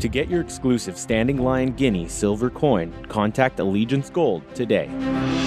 To get your exclusive Standing Lion Guinea silver coin, contact Allegiance Gold today.